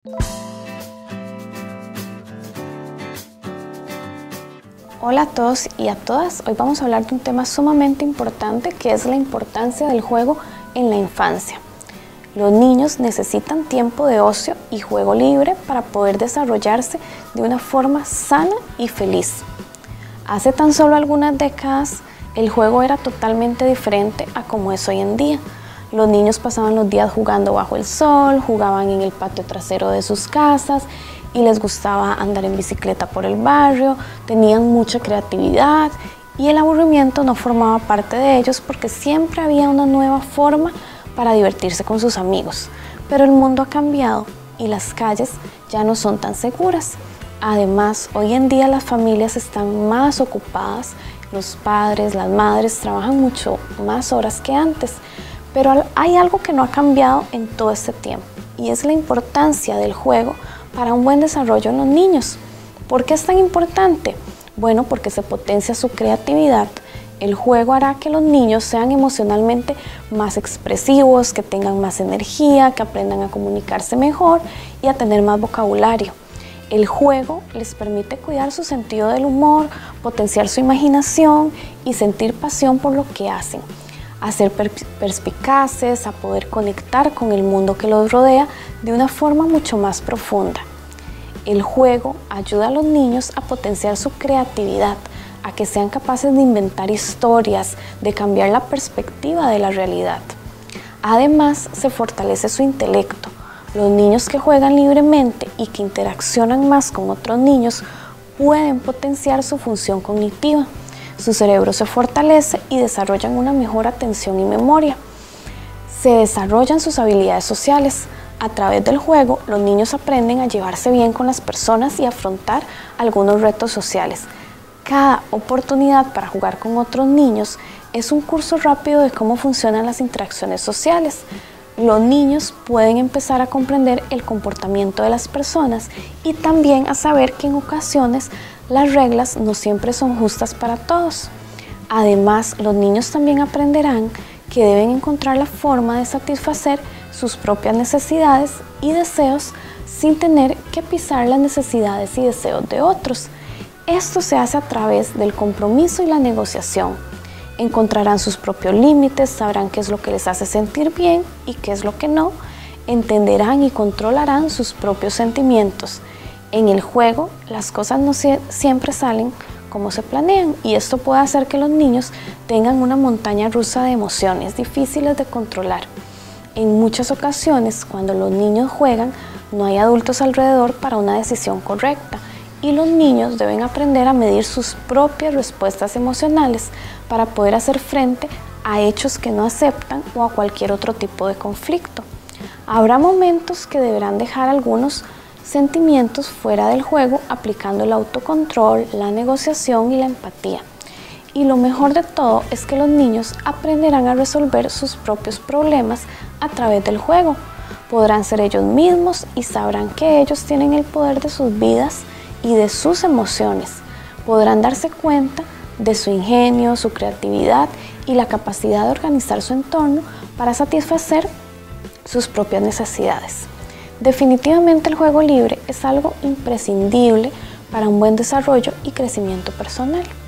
Hola a todos y a todas, hoy vamos a hablar de un tema sumamente importante que es la importancia del juego en la infancia. Los niños necesitan tiempo de ocio y juego libre para poder desarrollarse de una forma sana y feliz. Hace tan solo algunas décadas el juego era totalmente diferente a como es hoy en día. Los niños pasaban los días jugando bajo el sol, jugaban en el patio trasero de sus casas y les gustaba andar en bicicleta por el barrio, tenían mucha creatividad y el aburrimiento no formaba parte de ellos porque siempre había una nueva forma para divertirse con sus amigos. Pero el mundo ha cambiado y las calles ya no son tan seguras. Además, hoy en día las familias están más ocupadas, los padres, las madres trabajan mucho más horas que antes, pero hay algo que no ha cambiado en todo este tiempo y es la importancia del juego para un buen desarrollo en los niños. ¿Por qué es tan importante? Bueno, porque se potencia su creatividad. El juego hará que los niños sean emocionalmente más expresivos, que tengan más energía, que aprendan a comunicarse mejor y a tener más vocabulario. El juego les permite cuidar su sentido del humor, potenciar su imaginación y sentir pasión por lo que hacen, a ser perspicaces, a poder conectar con el mundo que los rodea de una forma mucho más profunda. El juego ayuda a los niños a potenciar su creatividad, a que sean capaces de inventar historias, de cambiar la perspectiva de la realidad. Además, se fortalece su intelecto. Los niños que juegan libremente y que interaccionan más con otros niños pueden potenciar su función cognitiva. Su cerebro se fortalece y desarrollan una mejor atención y memoria. Se desarrollan sus habilidades sociales. A través del juego, los niños aprenden a llevarse bien con las personas y a afrontar algunos retos sociales. Cada oportunidad para jugar con otros niños es un curso rápido de cómo funcionan las interacciones sociales. Los niños pueden empezar a comprender el comportamiento de las personas y también a saber que en ocasiones las reglas no siempre son justas para todos. Además, los niños también aprenderán que deben encontrar la forma de satisfacer sus propias necesidades y deseos sin tener que pisar las necesidades y deseos de otros. Esto se hace a través del compromiso y la negociación. Encontrarán sus propios límites, sabrán qué es lo que les hace sentir bien y qué es lo que no, entenderán y controlarán sus propios sentimientos. En el juego, las cosas no siempre salen como se planean y esto puede hacer que los niños tengan una montaña rusa de emociones difíciles de controlar. En muchas ocasiones, cuando los niños juegan, no hay adultos alrededor para una decisión correcta y los niños deben aprender a medir sus propias respuestas emocionales para poder hacer frente a hechos que no aceptan o a cualquier otro tipo de conflicto. Habrá momentos que deberán dejar algunos sentimientos fuera del juego aplicando el autocontrol, la negociación y la empatía. Y lo mejor de todo es que los niños aprenderán a resolver sus propios problemas a través del juego. Podrán ser ellos mismos y sabrán que ellos tienen el poder de sus vidas y de sus emociones. Podrán darse cuenta de su ingenio, su creatividad y la capacidad de organizar su entorno para satisfacer sus propias necesidades. Definitivamente el juego libre es algo imprescindible para un buen desarrollo y crecimiento personal.